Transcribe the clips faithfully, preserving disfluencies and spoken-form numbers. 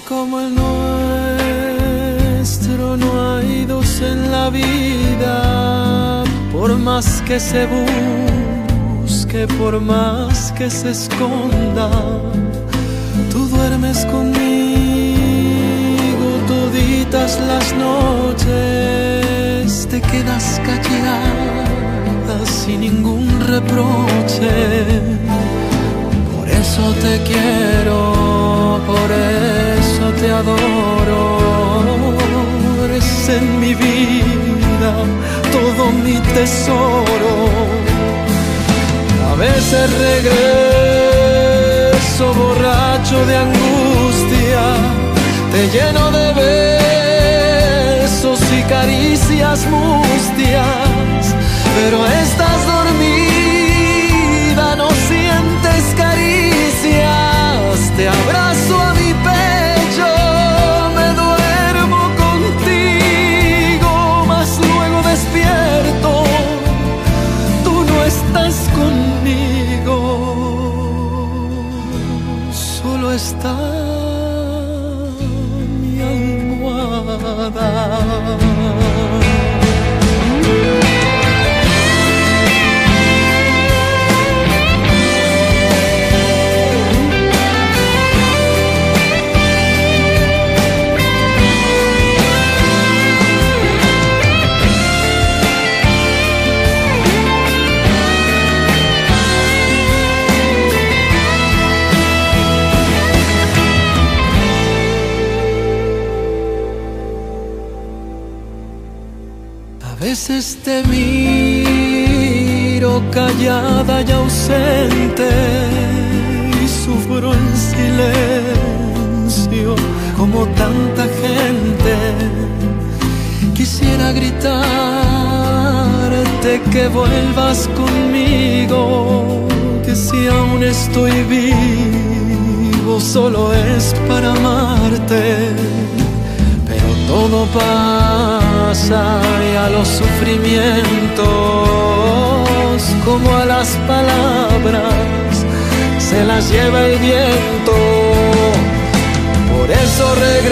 como el nuestro no hay dos en la vida. Por más que se busque, por más que se esconda, tú duermes conmigo toditas las noches. Te quedas callada sin ningún reproche. Por eso te quiero, por eso te adoro. Eres en mi vida todo mi tesoro. A veces regreso borracho de angustia, te lleno de besos y caricias mustias, pero estás dormida, no sientes caricias. Te abrazo a mi pecho, me duermo contigo, mas luego despierto, tú no estás conmigo, solo está mi almohada. A veces te miro callada y ausente y sufro en silencio como tanta gente. Quisiera gritarte que vuelvas conmigo, que si aún estoy vivo solo es para amarte. Pero todo pasa y a los sufrimientos, como a las palabras, se las lleva el viento. Por eso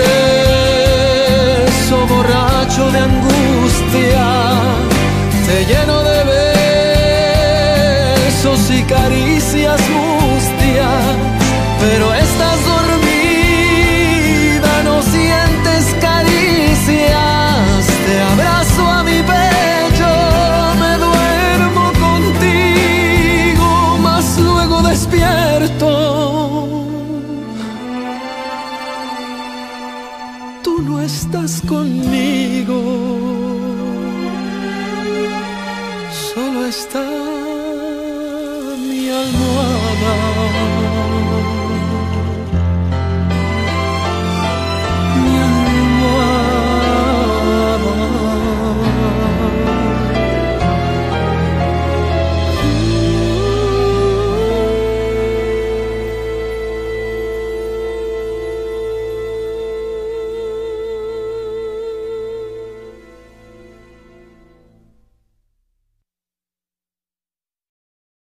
regreso borracho de angustia, te lleno de besos y caricias mustias, pero estás dormida, no sientes caricias. Te abrazo a mi pecho, me duermo contigo, mas luego despierto, tú no estás conmigo, solo está mi almohada.